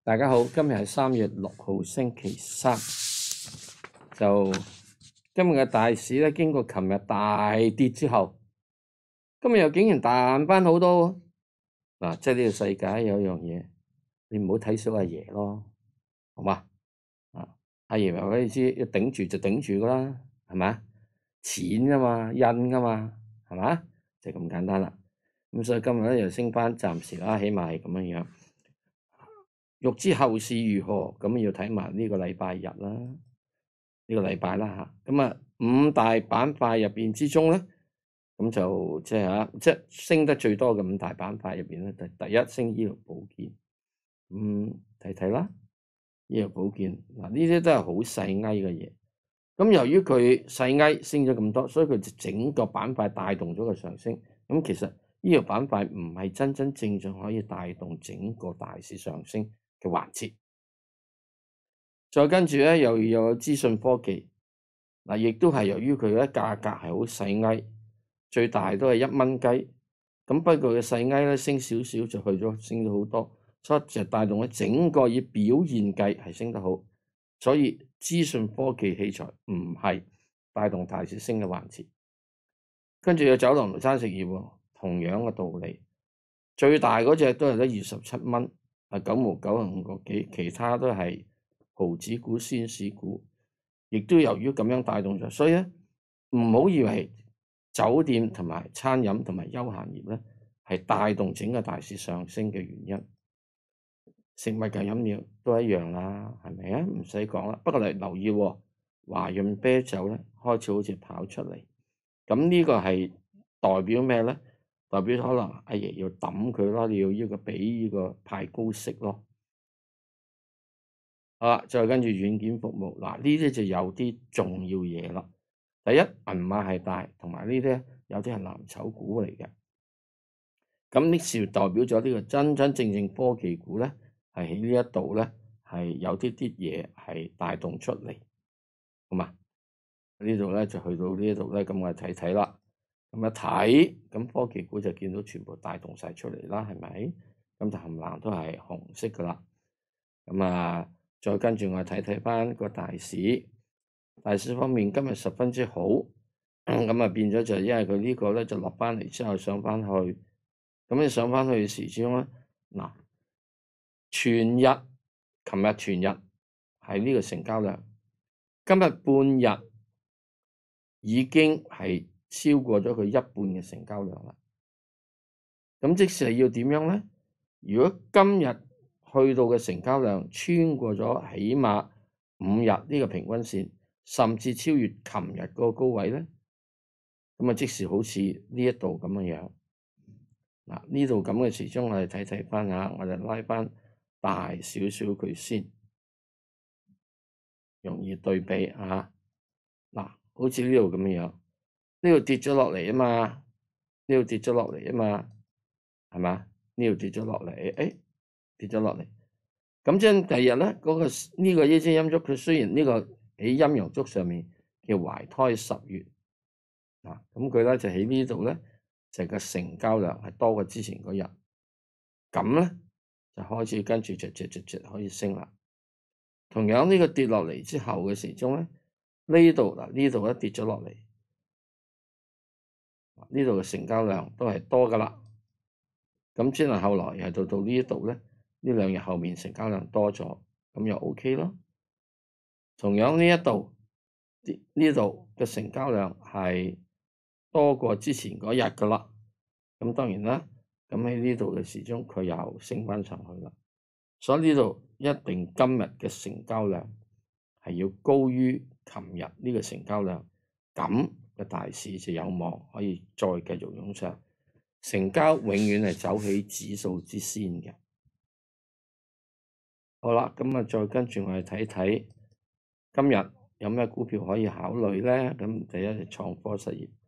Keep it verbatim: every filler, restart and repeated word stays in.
大家好，今日係三月六號星期三，就今日嘅大市咧，經過琴日大跌之後，今日又竟然彈翻好多嗱、啊，即係呢個世界有一樣嘢，你唔好睇小阿爺咯，好嘛？啊，阿爺話俾你知，要頂住就頂住噶啦，係咪啊？錢噶嘛，印噶嘛，係嘛？就咁簡單啦。咁所以今日咧又升翻，暫時啦，起碼係咁樣樣。欲知後市如何，咁要睇埋呢個禮拜日啦，呢、這個禮拜啦嚇。咁啊，五大板塊入邊之中咧，咁就即係嚇，即係升得最多嘅五大板塊入邊咧，第第一升醫療保健。咁睇睇啦，醫療保健嗱，呢啲都係好細埃嘅嘢。咁由於佢細埃升咗咁多，所以佢就整個板塊帶動咗個上升。咁其實醫療板塊唔係真真正正可以帶動整個大市上升嘅環節，再跟住咧又又有資訊科技，嗱，亦都係由於佢咧價格係好細埃，最大都係一蚊雞，咁不過佢細埃咧升少少就去咗升咗好多，所以就帶動咗整個以表現計係升得好，所以資訊科技器材唔係帶動大市升嘅環節。跟住有酒樓同餐食業，同樣嘅道理，最大嗰隻都係得二十七蚊。係九毛九啊五個幾，其他都係毫子股、仙士股，亦都由於咁樣帶動咗，所以咧唔好以為酒店同埋餐飲同埋休閒業咧係帶動整個大市上升嘅原因。食物嘅飲料都一樣啦，係咪啊？唔使講啦。不過你留意喎，華潤啤酒咧開始好似跑出嚟，咁呢個係代表咩咧？代表可能阿爺要抌佢咯，你要呢個俾呢個派高息咯。好啦，再跟住軟件服務，嗱，呢啲就有啲重要嘢啦。第一，銀碼係大，同埋呢啲有啲係藍籌股嚟嘅。咁呢時代表咗呢個真真正正科技股咧，係喺呢一度咧係有啲啲嘢係帶動出嚟，好嘛？呢度咧就去到呢一度咧，咁我哋睇睇啦。咁一睇，咁科技股就見到全部帶動晒出嚟啦，係咪？咁就冚唪唥都係紅色噶啦。咁啊，再跟住我哋睇睇翻個大市，大市方面今日十分之好，咁啊變咗就因為佢呢個咧就落翻嚟之後上翻去，咁你上翻去嘅時鐘咧，嗱，全日，琴日全日係呢個成交量，今日半日已經係超過咗佢一半嘅成交量啦。咁即使係要點樣咧？如果今日去到嘅成交量穿過咗起碼五日呢個平均線，甚至超越琴日嗰個高位咧，咁啊即使好似呢一度咁樣樣。嗱，呢度咁嘅時鐘我哋睇睇翻下，我哋拉翻大少少佢先，容易對比嚇。嗱，好似呢度咁樣樣，呢度跌咗落嚟啊嘛，呢度跌咗落嚟啊嘛，係嘛？呢度跌咗落嚟，誒，跌咗落嚟。咁即係第二日咧，嗰、那個呢、這個一支陰燭，佢雖然呢個喺陰陽燭上面叫懷胎十月，啊，咁佢咧就喺呢度咧，就個成交量係多過之前嗰日，咁咧就開始跟住直直直直可以升啦。同樣呢個跌落嚟之後嘅時鐘咧，呢度嗱呢度一跌咗落嚟，呢度嘅成交量都係多噶啦。咁之後後來又到到呢一度咧。呢兩日後面成交量多咗，咁又 OK 咯。同樣呢一度呢度嘅成交量係多過之前嗰日噶啦。咁當然啦，咁喺呢度嘅時鐘佢又升翻上去啦。所以呢度一定今日嘅成交量係要高於琴日呢個成交量，咁嘅大市就有望可以再繼續湧上。成交永遠係走喺指數之先嘅。好啦，咁啊，再跟住我哋睇睇今日有咩股票可以考慮咧？咁第一係創科實業，